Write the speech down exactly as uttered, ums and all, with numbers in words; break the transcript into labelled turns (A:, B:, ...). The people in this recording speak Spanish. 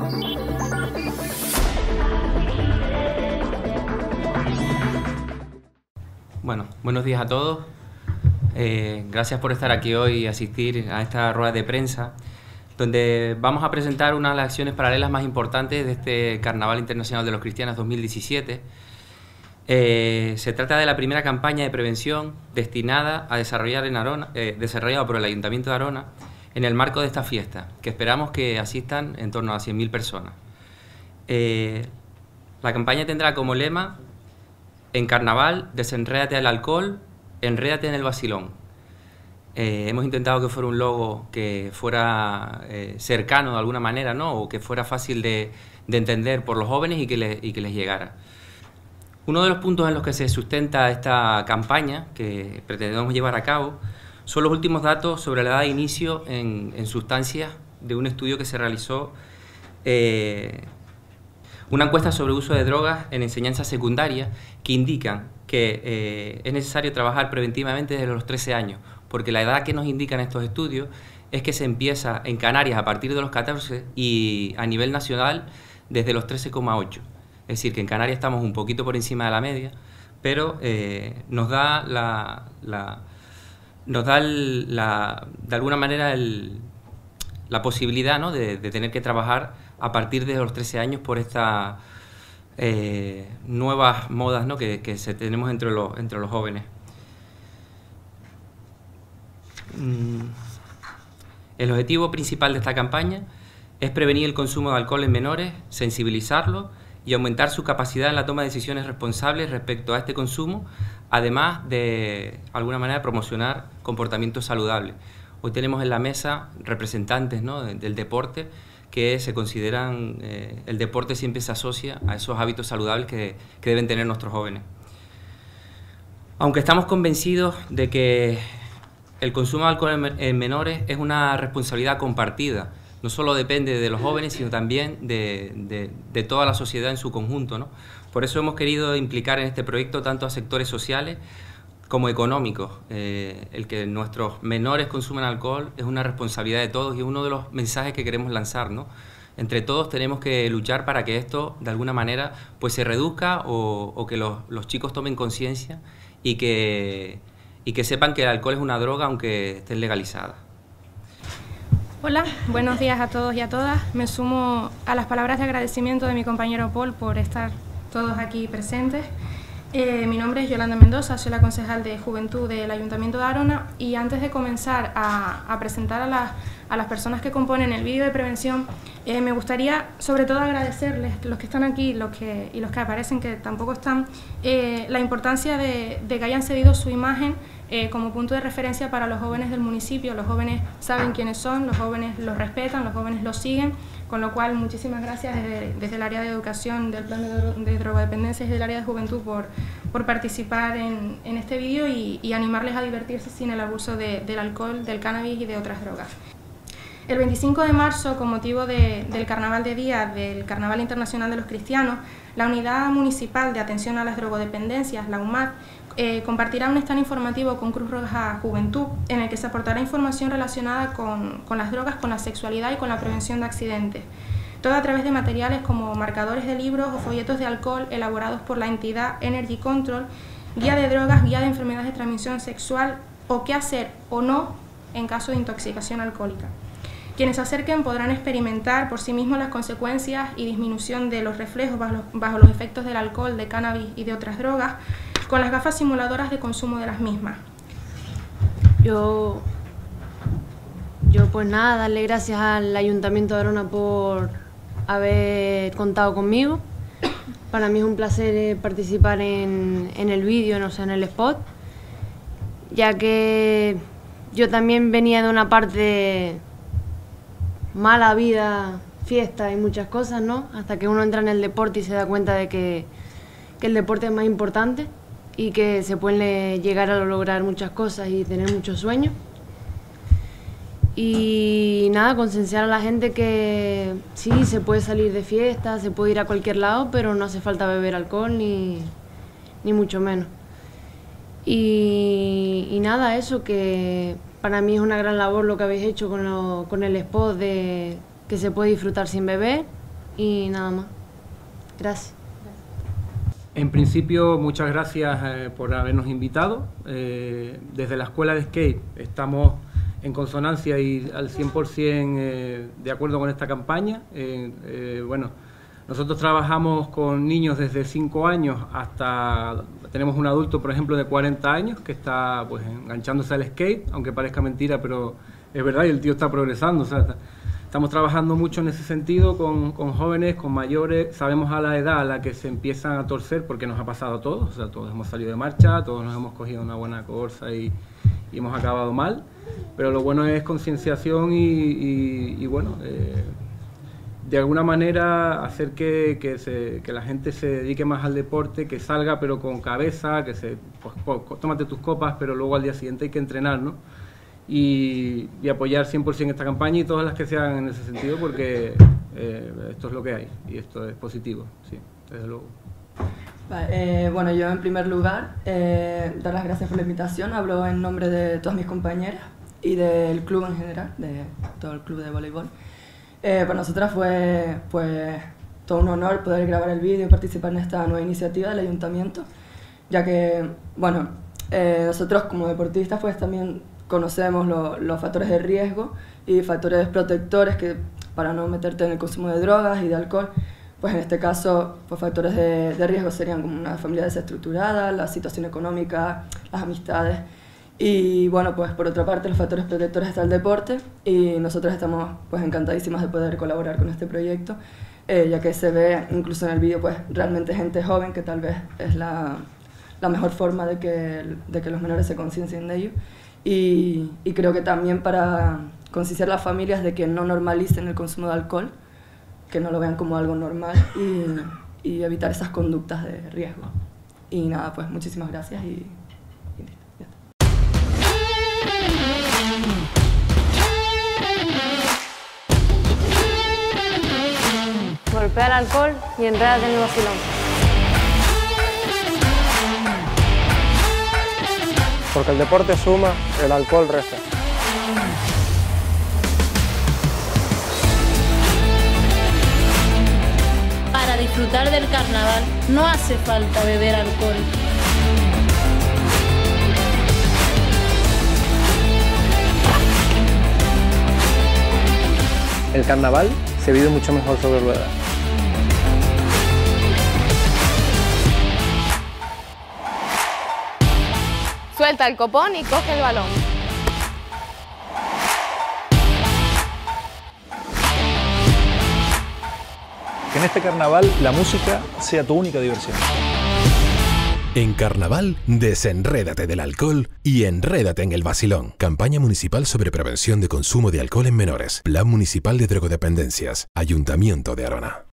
A: Bueno, buenos días a todos. Eh, gracias por estar aquí hoy y asistir a esta rueda de prensa, donde vamos a presentar una de las acciones paralelas más importantes de este Carnaval Internacional de los Cristianos dos mil diecisiete. Eh, se trata de la primera campaña de prevención destinada a desarrollar en Arona, eh, desarrollada por el Ayuntamiento de Arona en el marco de esta fiesta, que esperamos que asistan en torno a cien mil personas. Eh, la campaña tendrá como lema: en Carnaval, desenrédate al alcohol, enrédate en el vacilón. Eh, hemos intentado que fuera un logo que fuera eh, cercano de alguna manera, ¿no? O que fuera fácil de, de entender por los jóvenes y que, les, y que les llegara. Uno de los puntos en los que se sustenta esta campaña que pretendemos llevar a cabo son los últimos datos sobre la edad de inicio en, en sustancias de un estudio que se realizó, eh, una encuesta sobre uso de drogas en enseñanza secundaria, que indican que eh, es necesario trabajar preventivamente desde los trece años, porque la edad que nos indican estos estudios es que se empieza en Canarias a partir de los catorce y a nivel nacional desde los trece coma ocho. Es decir, que en Canarias estamos un poquito por encima de la media, pero eh, nos da, la, la, nos da el, la, de alguna manera el, la posibilidad, ¿no? de, de tener que trabajar a partir de los trece años por estas eh, nuevas modas, ¿no? que, que se tenemos entre los, entre los jóvenes. El objetivo principal de esta campaña es prevenir el consumo de alcohol en menores, sensibilizarlos y aumentar su capacidad en la toma de decisiones responsables respecto a este consumo, además de, de alguna manera, promocionar comportamientos saludables. Hoy tenemos en la mesa representantes, ¿no? del deporte, que se consideran, eh, el deporte siempre se asocia a esos hábitos saludables que, que deben tener nuestros jóvenes. Aunque estamos convencidos de que el consumo de alcohol en, en menores es una responsabilidad compartida, no solo depende de los jóvenes, sino también de, de, de toda la sociedad en su conjunto, ¿no? Por eso hemos querido implicar en este proyecto tanto a sectores sociales como económicos. Eh, el que nuestros menores consuman alcohol es una responsabilidad de todos y es uno de los mensajes que queremos lanzar, ¿no? Entre todos tenemos que luchar para que esto, de alguna manera, pues se reduzca o, o que los, los chicos tomen conciencia y que, y que sepan que el alcohol es una droga aunque esté legalizada.
B: Hola, buenos días a todos y a todas. Me sumo a las palabras de agradecimiento de mi compañero Paul por estar todos aquí presentes. Eh, mi nombre es Yolanda Mendoza, soy la concejal de Juventud del Ayuntamiento de Arona, y antes de comenzar a, a presentar a, la, a las personas que componen el vídeo de prevención, eh, me gustaría sobre todo agradecerles, los que están aquí los que, y los que aparecen que tampoco están, eh, la importancia de, de que hayan cedido su imagen Eh, como punto de referencia para los jóvenes del municipio. Los jóvenes saben quiénes son, los jóvenes los respetan, los jóvenes los siguen, con lo cual muchísimas gracias desde, desde el área de educación, del plan de, de drogodependencia y del área de juventud por, por participar en, en este vídeo y, y animarles a divertirse sin el abuso de, del alcohol, del cannabis y de otras drogas. El veinticinco de marzo, con motivo de, del Carnaval de Día, del Carnaval Internacional de los Cristianos, la Unidad Municipal de Atención a las Drogodependencias, la U M A D, eh, compartirá un stand informativo con Cruz Roja Juventud, en el que se aportará información relacionada con, con las drogas, con la sexualidad y con la prevención de accidentes. Todo a través de materiales como marcadores de libros o folletos de alcohol elaborados por la entidad Energy Control, guía de drogas, guía de enfermedades de transmisión sexual o qué hacer o no en caso de intoxicación alcohólica. Quienes se acerquen podrán experimentar por sí mismos las consecuencias y disminución de los reflejos bajo los, bajo los efectos del alcohol, de cannabis y de otras drogas, con las gafas simuladoras de consumo de las mismas.
C: Yo, yo pues nada, darle gracias al Ayuntamiento de Arona por haber contado conmigo. Para mí es un placer participar en, en el vídeo, no sé, en el spot, ya que yo también venía de una parte mala vida, fiesta y muchas cosas, ¿no? Hasta que uno entra en el deporte y se da cuenta de que, que el deporte es más importante y que se pueden llegar a lograr muchas cosas y tener muchos sueños. Y nada, concienciar a la gente que sí, se puede salir de fiesta, se puede ir a cualquier lado, pero no hace falta beber alcohol ni, ni mucho menos. Y, y nada, eso, que para mí es una gran labor lo que habéis hecho con, lo, con el spot de que se puede disfrutar sin beber, y nada más. Gracias.
D: En principio, muchas gracias eh, por habernos invitado. Eh, desde la Escuela de Skate estamos en consonancia y al cien por cien eh, de acuerdo con esta campaña. Eh, eh, bueno, nosotros trabajamos con niños desde cinco años hasta... Tenemos un adulto, por ejemplo, de cuarenta años que está pues enganchándose al skate, aunque parezca mentira, pero es verdad y el tío está progresando. O sea, está, estamos trabajando mucho en ese sentido con, con jóvenes, con mayores. Sabemos a la edad a la que se empiezan a torcer, porque nos ha pasado a todos. O sea, todos hemos salido de marcha, todos nos hemos cogido una buena corsa y, y hemos acabado mal. Pero lo bueno es concienciación y, y, y bueno... Eh, de alguna manera hacer que, que, se, que la gente se dedique más al deporte, que salga pero con cabeza, que se, pues, pues, tómate tus copas, pero luego al día siguiente hay que entrenar, ¿no? Y, y apoyar cien por cien esta campaña y todas las que se hagan en ese sentido, porque eh, esto es lo que hay y esto es positivo, sí, desde luego.
E: Vale, eh, bueno, yo en primer lugar, eh, dar las gracias por la invitación. Hablo en nombre de todas mis compañeras y del club en general, de todo el club de voleibol. Eh, para nosotras fue pues, todo un honor poder grabar el vídeo y participar en esta nueva iniciativa del ayuntamiento, ya que, bueno, eh, nosotros como deportistas pues también conocemos lo, los factores de riesgo y factores protectores que para no meterte en el consumo de drogas y de alcohol, pues en este caso pues, factores de, de riesgo serían como una familia desestructurada, la situación económica, las amistades. Y bueno, pues por otra parte los factores protectores está el deporte y nosotros estamos pues encantadísimas de poder colaborar con este proyecto, eh, ya que se ve incluso en el vídeo pues realmente gente joven, que tal vez es la, la mejor forma de que, de que los menores se conciencien de ello. Y, y creo que también para concienciar a las familias de que no normalicen el consumo de alcohol, que no lo vean como algo normal y, y evitar esas conductas de riesgo. Y nada, pues muchísimas gracias y...
C: Golpea el alcohol y enrédate en el vacilón.
F: Porque el deporte suma, el alcohol resta.
G: Para disfrutar del carnaval no hace falta beber alcohol.
F: El carnaval se vive mucho mejor sobre ruedas.
H: Suelta el copón y coge el balón.
I: Que en este carnaval la música sea tu única diversión.
J: En carnaval, desenrédate del alcohol y enrédate en el vacilón. Campaña municipal sobre prevención de consumo de alcohol en menores. Plan municipal de drogodependencias. Ayuntamiento de Arona.